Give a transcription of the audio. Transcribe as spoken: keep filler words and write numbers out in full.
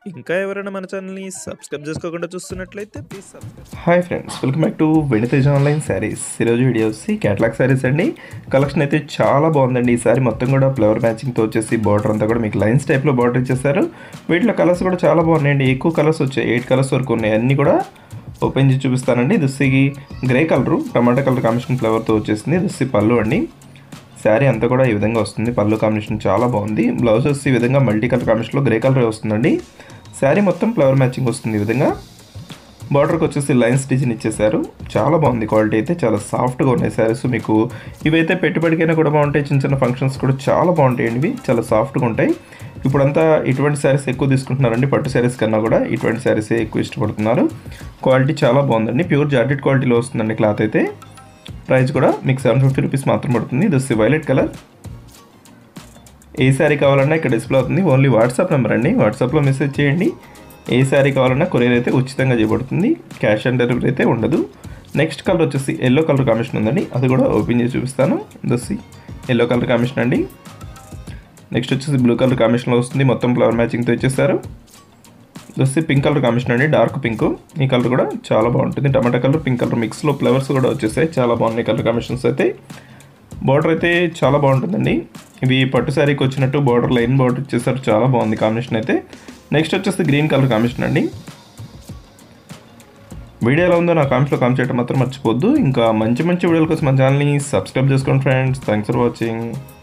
ఇంకా ఎవరైనా మన ఛానల్‌ని సబ్స్క్రైబ్ చేసుకోకుండా చూస్తున్నట్లయితే please subscribe. Hi friends, welcome back to వెనితేజ్ ఆన్లైన్ శారీస్. ఈరోజు వీడియో వచ్చి క్యాటలాగ్ శారీస్ అండి. కలెక్షన్ అయితే చాలా బాగుందండి. ఈ సారీ మొత్తం కూడా ఫ్లవర్ మ్యాచింగ్తో వచ్చేసి బార్డర్ అంతా కూడా మీకు లైన్స్ టైప్లో బార్డర్ ఇచ్చేసారు. వీటిలో కలర్స్ కూడా చాలా బాగున్నాయండి. ఎక్కువ కలర్స్ వచ్చాయి, ఎయిట్ కలర్స్ వరకు ఉన్నాయి. అన్నీ కూడా ఓపెన్ చేసి చూపిస్తానండి. దుస్సికి grey colour tomato colour combination ఫ్లవర్తో వచ్చేసింది. దుస్సి పళ్ళు అండి. శారీ అంతా కూడా ఈ విధంగా వస్తుంది. పళ్ళు కాంబినేషన్ చాలా బాగుంది. బ్లౌజ్ వచ్చి ఈ విధంగా మల్టీ కలర్ కాంబినేషన్లో గ్రే కలర్ వస్తుందండి. శారీ మొత్తం ఫ్లవర్ మ్యాచింగ్ వస్తుంది. ఈ విధంగా బార్డర్కి వచ్చేసి లైన్స్ డిజైన్ ఇచ్చేసారు. చాలా బాగుంది. క్వాలిటీ అయితే చాలా సాఫ్ట్గా ఉన్నాయి శారీస్. మీకు ఇవైతే పెట్టుబడికైనా కూడా బాగుంటాయి, చిన్న చిన్న ఫంక్షన్స్ కూడా చాలా బాగుంటాయండి. ఇవి చాలా సాఫ్ట్గా ఉంటాయి. ఇప్పుడంతా ఇటువంటి శారీస్ ఎక్కువ తీసుకుంటున్నారండి. పట్టు శారీస్ కన్నా కూడా ఇటువంటి శారీసే ఎక్కువ ఇష్టపడుతున్నారు. క్వాలిటీ చాలా బాగుందండి. ప్యూర్ జార్జెట్ క్వాలిటీలో వస్తుందండి క్లాత్ అయితే. ప్రైస్ కూడా మీకు సెవెన్ ఫిఫ్టీ రూపీస్ మాత్రం పడుతుంది. ఇది వైలెట్ కలర్. ఏ శారీ కావాలన్నా ఇక్కడ డిస్ప్లే అవుతుంది. ఓన్లీ వాట్సాప్ నెంబర్ అండి. వాట్సాప్లో మెసేజ్ చేయండి. ఏ శారీ కావాలన్నా కొరియర్ అయితే ఉచితంగా చేయబడుతుంది. క్యాష్ ఆన్ డెలివరీ అయితే ఉండదు. నెక్స్ట్ కలర్ వచ్చేసి ఎల్లో కలర్ కాంబినేషన్ ఉందండి. అది కూడా ఓపెన్ చేసి చూపిస్తాను. దొస్సి ఎల్లో కలర్ కాంబినేషన్ అండి. నెక్స్ట్ వచ్చేసి బ్లూ కలర్ కాంబినేషన్లో వస్తుంది. మొత్తం ఫ్లవర్ మ్యాచింగ్తో ఇచ్చేస్తారు. దొస్సి పింక్ కలర్ కాంబినేషన్ అండి. Dark pink. ఈ కలర్ కూడా చాలా బాగుంటుంది. టమాటా కలర్ పింక్ కలర్ మిక్స్లో ఫ్లవర్స్ కూడా వచ్చేసాయి. చాలా బాగున్నాయి కలర్ కాంబినేషన్స్ అయితే. బార్డర్ అయితే చాలా బాగుంటుందండి. ఇవి పట్టు శారీకి వచ్చినట్టు బార్డర్ లైన్ బార్డర్ ఇచ్చేసారు. చాలా బాగుంది కాంబినేషన్ అయితే. నెక్స్ట్ వచ్చేసి గ్రీన్ కలర్ కాంబినేషన్ అండి. వీడియో ఎలా ఉందో నా కామెంట్స్లో కామెంట్ చేయడం మాత్రం మర్చిపోద్దు. ఇంకా మంచి మంచి వీడియోల కోసం మన ఛానల్ని సబ్స్క్రైబ్ చేసుకోండి ఫ్రెండ్స్. Thanks for watching.